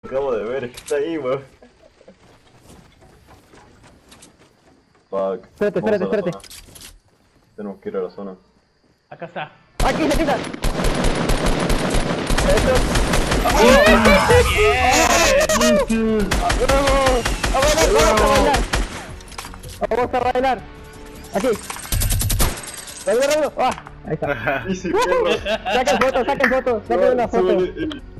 Acabo de ver, está ahí, weón. Fuck. Espérate, Vamos a la espérate. zona. Tenemos que ir a la zona. Acá está. ¡Aquí, aquí está! ¡Vamos a bailar! ¡Aquí! ¡Rápido, rápido! ¡Ah! Ahí está. Easy, perro. Saquen foto, saquen foto, saquen una foto. Súbele.